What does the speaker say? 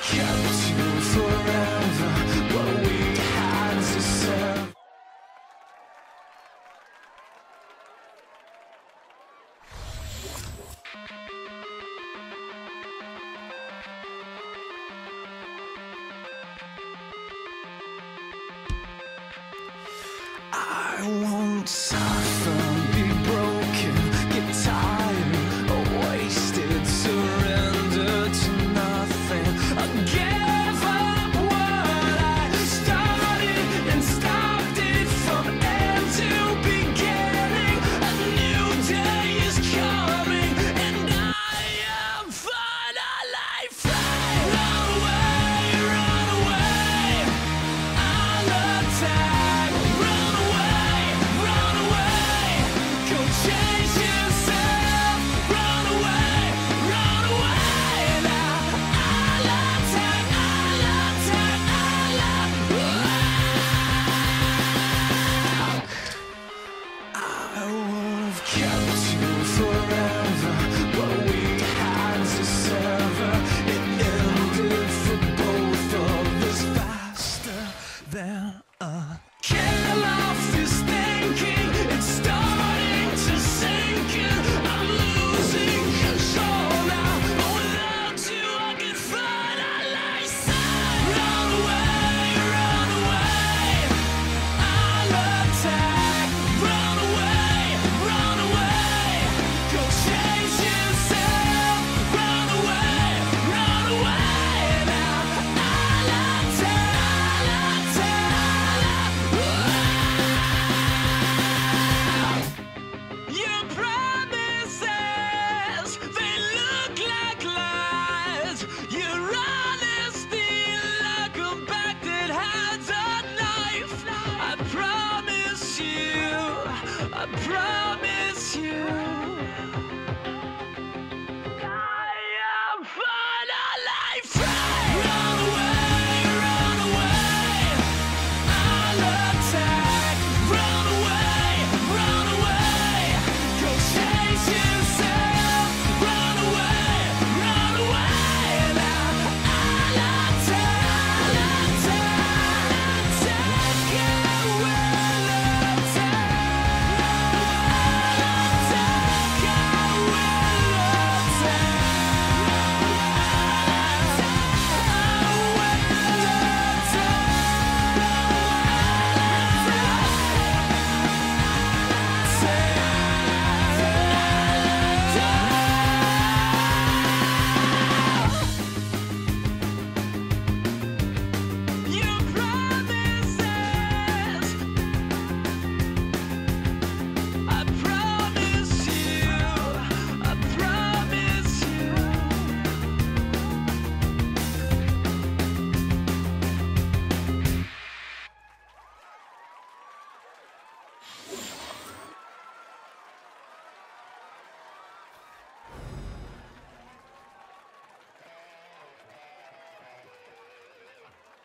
kept you forever, but we had to sever. I won't suffer, be broken, get tired, wasted, surrender to nothing. I gave up what I started and stopped it from end to beginning. A new day is coming and I am finally free.